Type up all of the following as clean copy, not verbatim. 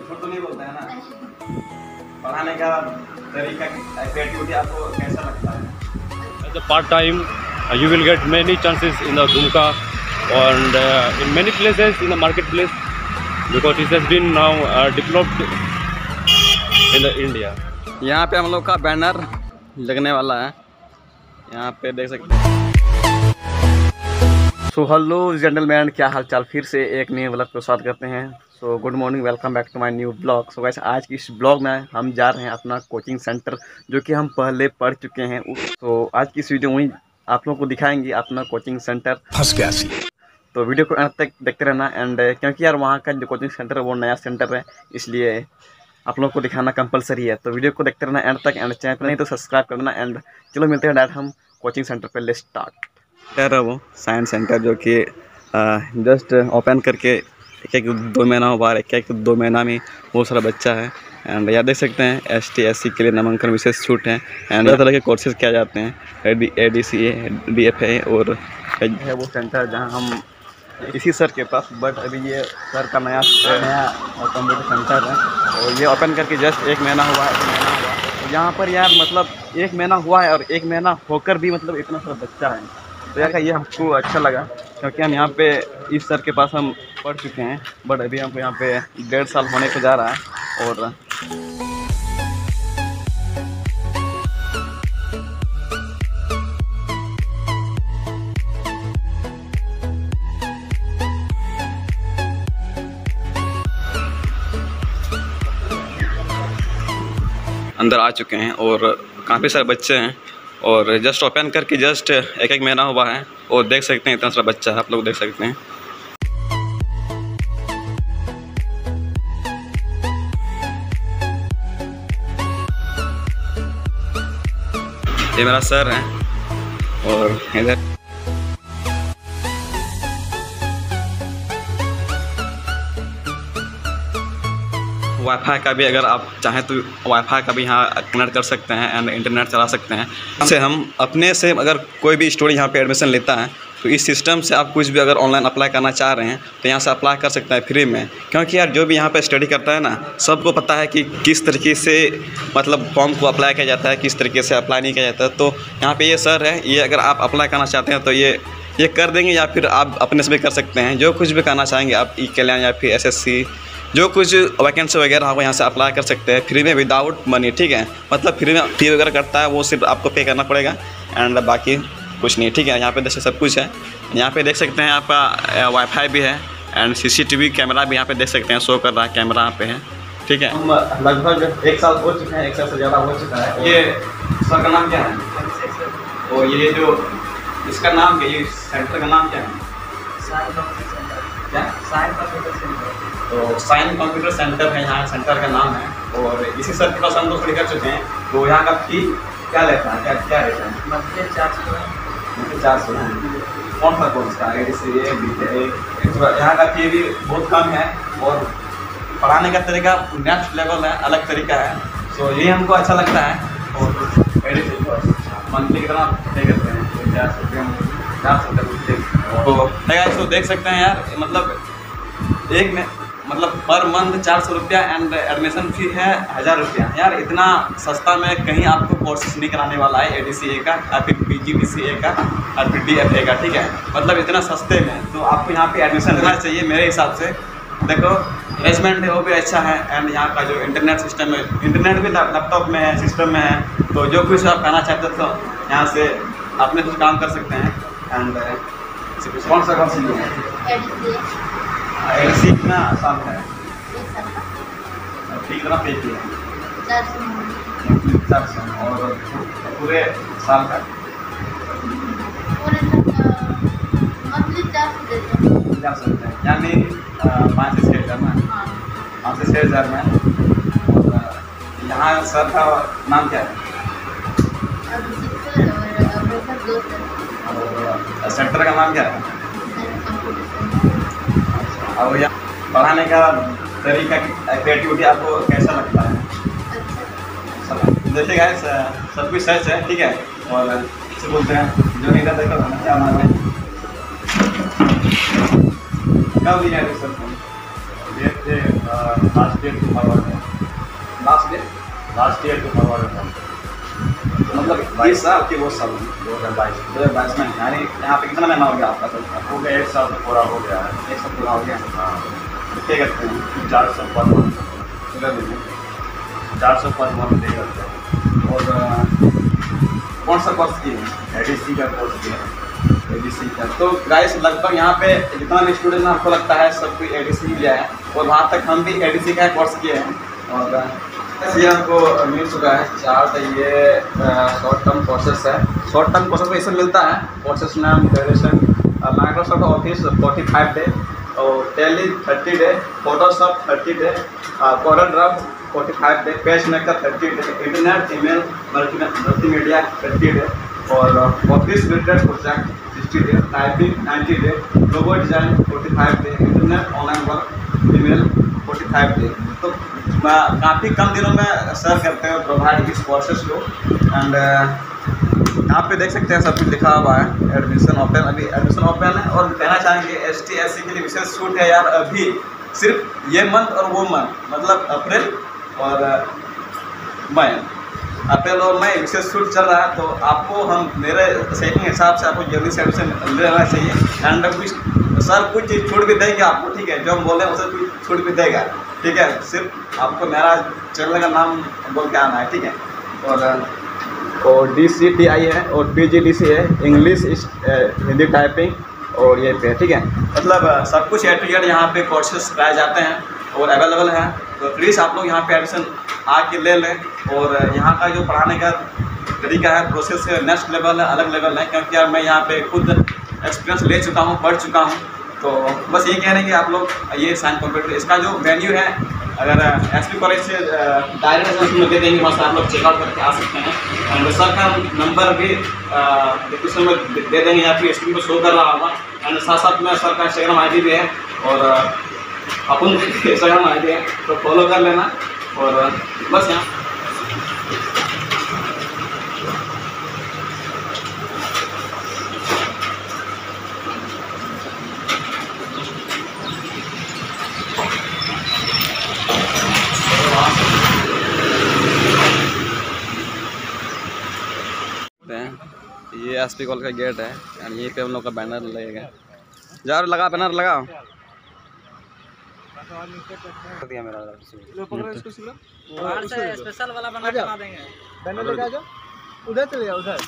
झूठ तो नहीं बोलते हैं ना? पढ़ाने का तरीका, क्रिएटिविटी आपको कैसा लगता है? As a part time, you will get many chances in the Dhumka and in many places in the marketplace because it has been now developed in the India. यहाँ पे हम लोग का बैनर लगने वाला है, यहाँ पे देख सकते हैं। सो हेलो जेंटलमैन, क्या हाल चाल? फिर से एक नए ब्लॉग को स्वागत करते हैं। So good morning, welcome back to my new blog. So guys, आज की इस ब्लॉग में हम जा रहे हैं अपना कोचिंग सेंटर, जो कि हम पहले पढ़ चुके हैं। तो आज की इस वीडियो में आप लोगों को दिखाएंगे अपना कोचिंग सेंटर। फंस गया। तो वीडियो को अंत तक देखते रहना। एंड क्योंकि यार वहाँ का जो कोचिंग सेंटर है वो नया सेंटर है, इसलिए आप लोगों को दिखाना कंपलसरी है। तो वीडियो को देखते रहना एंड तक। एंड चैनल पर नहीं तो सब्सक्राइब करना। एंड चलो मिलते हैं डायरेक्ट हम कोचिंग सेंटर पर। Let's start. है वो साइंस सेंटर, जो कि जस्ट ओपन करके एक 2 महीना हुआ है। एक 2 महीना में बहुत सारा बच्चा है। एंड यहाँ देख सकते हैं ST SC के लिए नामांकन विशेष छूट है। एंड तरह तरह के कोर्सेज किया जाते हैं, ADCA DFA और है वो सेंटर जहाँ हम इसी सर के पास, बट अभी ये सर का नया कंप्यूटर सेंटर है और ये ओपन करके जस्ट 1 महीना हुआ है। तो यहाँ पर यार मतलब 1 महीना हुआ है और 1 महीना होकर भी मतलब इतना सारा बच्चा है। तो यार ये हमको अच्छा लगा, क्योंकि हम यहाँ पे इस सर के पास हम पढ़ चुके हैं, बट अभी हमको यहाँ पे 1.5 साल होने को जा रहा है। और अंदर आ चुके हैं और काफ़ी सारे बच्चे हैं और जस्ट ओपन करके जस्ट 1 महीना हुआ है। और देख सकते हैं इतना सारा बच्चा है, आप लोग देख सकते हैं। ये मेरा सर है और इधर वाईफाई का भी, अगर आप चाहें तो वाईफाई का भी यहाँ कनेक्ट कर सकते हैं एंड इंटरनेट चला सकते हैं। इससे हम अपने से अगर कोई भी स्टूडेंट यहाँ पे एडमिशन लेता है तो इस सिस्टम से आप कुछ भी अगर ऑनलाइन अप्लाई करना चाह रहे हैं तो यहाँ से अप्लाई कर सकते हैं फ्री में। क्योंकि यार जो भी यहाँ पे स्टडी करता है ना, सबको पता है कि किस तरीके से मतलब फॉर्म को अप्लाई किया जाता है, किस तरीके से अप्लाई नहीं किया जाता है। तो यहाँ पे ये सर है, ये अगर आप अप्लाई करना चाहते हैं तो ये कर देंगे, या फिर आप अपने से भी कर सकते हैं। जो कुछ भी करना चाहेंगे आप, ई कल्याण या फिर SSC, जो कुछ वैकेंसी वगैरह हो यहाँ से अप्लाई कर सकते हैं फ्री में, विदाउट मनी। ठीक है, मतलब फ्री में फी वगैरह करता है वो सिर्फ आपको पे करना पड़ेगा एंड बाकी कुछ नहीं। ठीक है, यहाँ पे देख सब कुछ है। यहाँ पे देख सकते हैं आपका वाईफाई भी है एंड CCTV कैमरा भी यहाँ पे देख सकते हैं, शो कर रहा है, कैमरा यहाँ पे है। ठीक है, हम लगभग 1 साल हो चुके हैं, 1 साल से ज़्यादा हो चुका है। ये सर का नाम क्या है? और ये जो इसका नाम क्या है, ये सेंटर का नाम क्या है? तो साइन कंप्यूटर सेंटर है, यहाँ सेंटर का नाम है। और इसी सर के पास हम लोग कर चुके हैं। तो यहाँ का फी क्या लेता है, क्या रहता है? मंथली 400। कौन सा कोर्स का? ADCA BA। यहाँ का फी भी बहुत कम है और पढ़ाने का तरीका नेक्स्ट लेवल है, अलग तरीका है। तो ये हमको अच्छा लगता है। और मंथली कितना पे करते हैं? 400 रुपये। तो देख सकते हैं यार, मतलब एक में मतलब पर मंथ 400 रुपया एंड एडमिशन फी है 1000 रुपया। यार इतना सस्ता में कहीं आपको कोर्सेस नहीं कराने वाला है, ADCA का या फिर PGDCA का और फिर DFA का। ठीक है, मतलब इतना सस्ते में तो आपको यहाँ पे एडमिशन लेना चाहिए मेरे हिसाब से। देखो अरेंजमेंट है वो भी अच्छा है एंड यहाँ का जो इंटरनेट सिस्टम है, इंटरनेट भी लैपटॉप में है, सिस्टम में है। तो जो कुछ आप करना चाहते तो यहाँ से अपने कुछ काम कर सकते हैं। एंड कौन सा ADCA कितना साल है? कितना पे किया? 400। और पूरे साल का मंथली 400 देते हैं, यानी 5 से 6 हज़ार में। 5 से 6 हज़ार में। और यहाँ सर का नाम क्या है? और सेंटर का नाम क्या है? और यहाँ पढ़ाने का तरीका, क्रिएटिविटी आपको कैसा लगता है? जैसे गाइस सब कुछ सच है। ठीक है, और इसे बोलते हैं जो नहीं रहता है क्या नाम है? कब दिया है sir? Last year to forward है, लास्ट ईयर टू फॉरवर्ड है, मतलब 20 साल की वो साल 2022 में, यानी यहाँ पे कितना महीना हो गया आपका? तो हो गया, 1 साल तो पूरा हो गया है। 1 साल पूरा हो गया। हाँ, क्या करते हैं? 400 पर मंथ, पूरा दिन में। 400 पर मंथ पे करते हैं। और कौन सा कोर्स किए हैं? एडीसी का कोर्स किया है। एडीसी का। तो गाइस लगभग यहाँ पे जितना भी स्टूडेंट आपको लगता है सब कोई एडीसी लिया है, और वहाँ तक हम भी एडीसी का कोर्स किए हैं। और ये हमको मिल चुका है चार्ट। ये शॉर्ट टर्म कोर्सेस है। शॉर्ट टर्म कोर्सेस में इसमें मिलता है कोर्सेस नाम इंटीग्रेशन, माइक्रोसॉफ्ट ऑफिस 45 डे, और Tally 30 day, Photoshop 30 day, Corel Draw 45 day, page maker 30 day, internet email multimedia 30 day, और office related project 60 day, typing 90 day, logo design 45 day, internet online work email 45 day. तो काफ़ी कम दिनों में sir करते हैं provide इस courses को। एंड यहाँ पे देख सकते हैं सब कुछ लिखा हुआ है। एडमिशन ओपन, अभी एडमिशन ओपन है। और कहना चाहेंगे ST SC के लिए विशेष छूट है यार, अभी सिर्फ ये मंथ और वो मंथ, मतलब अप्रैल और मई, अप्रैल और मई विशेष छूट चल रहा है। तो आपको हम मेरे सेटिंग हिसाब से आपको जल्दी से एडमिशन ले लेना चाहिए। एंड कुछ सर कुछ चीज़ छूट भी देंगे आपको, ठीक है, जो हम बोल रहे हैं उसे कुछ छूट भी देगा, ठीक है। सिर्फ आपको मेरा चैनल का नाम बोल के आना है, ठीक है। और DCTI है, और PGDC है, इंग्लिश हिंदी टाइपिंग, और ये पे, ठीक है। मतलब सब कुछ A to Z यहाँ पे कोर्सेस कराए जाते हैं और अवेलेबल हैं। तो प्लीज़ आप लोग यहाँ पे एडमिशन आके ले लें। और यहाँ का जो पढ़ाने का तरीका है, प्रोसेस है, नेक्स्ट लेवल है, अलग लेवल है, क्योंकि यार मैं यहाँ पे खुद एक्सपीरियंस ले चुका हूँ, पढ़ चुका हूँ। तो बस ये कह रहे हैं कि आप लोग ये साइन कंप्यूटर, इसका जो वेन्यू है, अगर SP कॉलेज से डायरेक्ट में दे देंगे, वहाँ से आप लोग चेकआउट करके आ सकते हैं। एंड सर का नंबर भी डिस्क्रिप्शन में दे देंगे, या फिर स्क्रीन पर शो कर रहा होगा। एंड साथ साथ में सर का इंस्टाग्राम ID भी है, और अपन इंस्टाग्राम ID है, तो फॉलो कर लेना। और बस यहाँ ये SP कॉलेज का गेट है, एंड यहीं पे हम लोग का बैनर लगेगा। यार लगा, बैनर लगा दिया मेरा स्पेशल वाला बना देंगे। बैनर लेके आ जाओ, उधर चले जाओ, उधर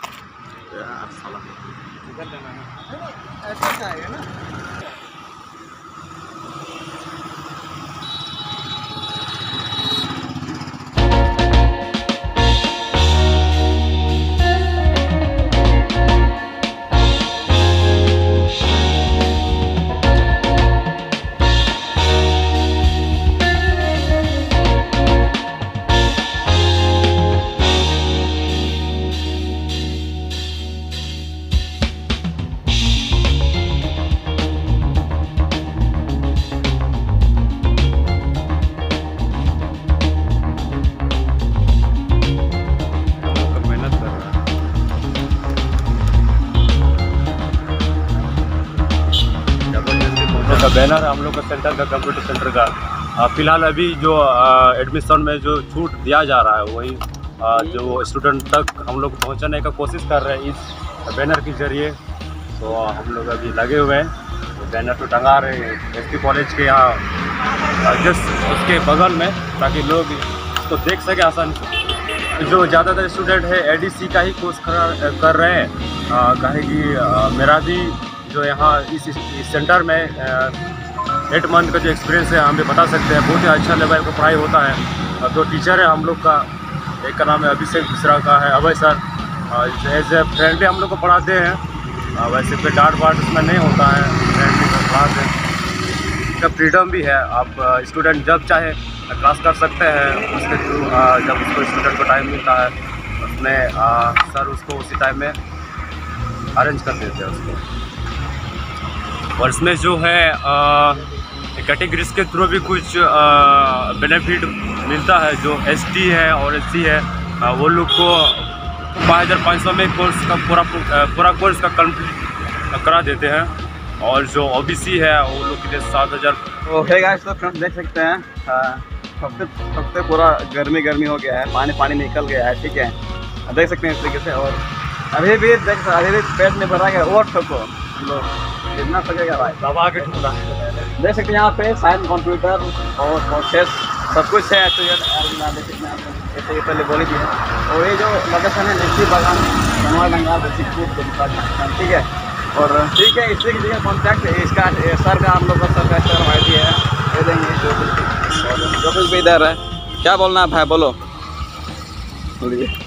ऐसा आएगा ना। का बैनर है हम लोग का सेंटर का, कंप्यूटर सेंटर का। फिलहाल अभी जो एडमिशन में जो छूट दिया जा रहा है, वही जो स्टूडेंट तक हम लोग पहुंचाने का कोशिश कर रहे हैं इस बैनर के जरिए। तो हम लोग अभी लगे हुए हैं, तो बैनर तो टंगा रहे हैं SP कॉलेज के यहाँ जस्ट उसके बगल में, ताकि लोग इसको देख सके आसानी से। जो ज़्यादातर स्टूडेंट है ADC का ही कोर्स कर रहे हैं, कहे कि मेरा भी जो यहाँ इस सेंटर में 8 मंथ का जो एक्सपीरियंस है हम भी बता सकते हैं। बहुत ही अच्छा लेवल का पढ़ाई होता है। 2 टीचर है हम लोग का, एक का नाम है अभिषेक, दूसरा का है Abhay sir. As a friendly हम लोग को पढ़ाते हैं, वैसे कोई डांट वाट उसमें नहीं होता है, फ्रेंडली में पढ़ाते हैं। इसका फ्रीडम भी है, आप स्टूडेंट जब चाहे क्लास कर सकते हैं उसके थ्रू। जब उसको स्टूडेंट को टाइम मिलता है उसमें सर उसको उसी टाइम में अरेंज कर देते हैं उसको। और इसमें जो है कैटेगरीज के थ्रू भी कुछ बेनिफिट मिलता है। जो ST है और SC है, वो लोग को 5500 में कोर्स का पूरा कोर्स का कंप्लीट करा देते हैं। और जो OBC है वो लोग के लिए 7000 तो है गाइस, तो फ्रेंड्स देख सकते हैं सबसे पूरा गर्मी हो गया है, पानी निकल गया है, ठीक है, देख सकते हैं इस तरीके से। और अभी भी पेट में भरा गया और ठोको कितना सकेगा भाई, दबा के ठोका। देख सकते हैं यहाँ पे साइंस कंप्यूटर और प्रोसेस सब कुछ है। तो यार देख सकते हैं जैसे ये पहले बोली थी। और ये जो लोकेशन है नेक्सी बागान बनवा गंगा ठीक है। और ठीक है, इसी की जगह कॉन्टैक्ट इसका सर का हम लोग का सर का स्टार आई डी है, दे देंगे जो कुछ भी इधर है। क्या बोलना है भाई, बोलो। बोलिए।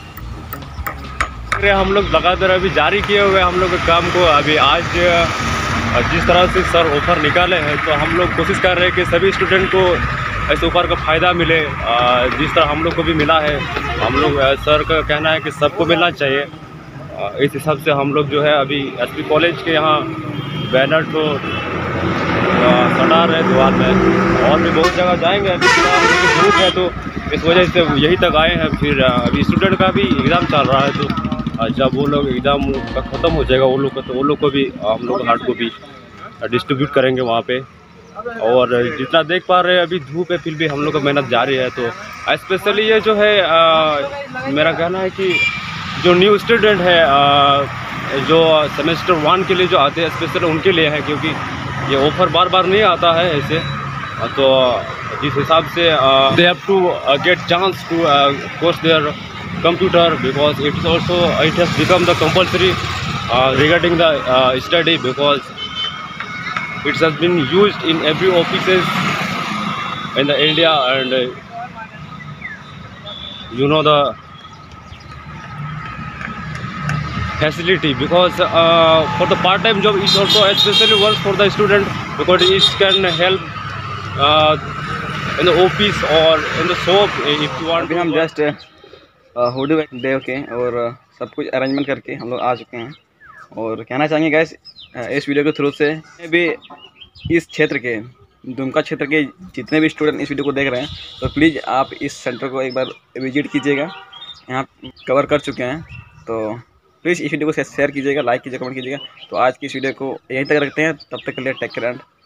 हम लोग लगातार अभी जारी किए हुए हम लोग के काम को। अभी आज जिस तरह से सर ऑफ़र निकाले हैं, तो हम लोग कोशिश कर रहे हैं कि सभी स्टूडेंट को इस ऑफ़र का फ़ायदा मिले, जिस तरह हम लोग को भी मिला है। हम लोग सर का कहना है कि सबको मिलना चाहिए। इस हिसाब से हम लोग जो है अभी एसपी कॉलेज के यहाँ बैनर तो सटा रहे द्वार में, और भी बहुत जगह जाएंगे। अभी ग्रुप है तो इस वजह से यहीं तक आए हैं। फिर अभी स्टूडेंट का भी एग्ज़ाम चल रहा है, तो जब वो लोग एग्ज़ाम का ख़त्म हो जाएगा वो लोग का, तो वो लोग को भी हम लोग हार्ड कॉपी डिस्ट्रीब्यूट करेंगे वहाँ पे। और जितना देख पा रहे हैं अभी धूप है, फिर भी हम लोग का मेहनत जारी है। तो स्पेशली ये जो है मेरा कहना है कि जो न्यू स्टूडेंट है जो सेमेस्टर 1 के लिए जो आते हैं, स्पेशली उनके लिए है, क्योंकि ये ऑफ़र बार बार नहीं आता है ऐसे। तो जिस हिसाब से they have to get chance to course there computer, because it has become the compulsory regarding the study, because it has been used in every offices in the India, and you know the facility, because for the part-time job it also especially works for the student, because it can help in the office or in the shop if you want. हम just hoodie day के और सब कुछ arrangement करके हम लोग आ चुके हैं। और कहना चाहेंगे गाइस इस वीडियो के थ्रू से भी इस क्षेत्र के दुमका क्षेत्र के जितने भी स्टूडेंट इस वीडियो को देख रहे हैं, तो प्लीज़ आप इस सेंटर को एक बार विजिट कीजिएगा। यहाँ कवर कर चुके हैं, तो प्लीज़ इस वीडियो को शेयर कीजिएगा, लाइक कीजिएगा, कमेंट कीजिएगा। तो आज की इस वीडियो को यहीं तक रखते हैं, तब तक के लिए टेक केयर एंड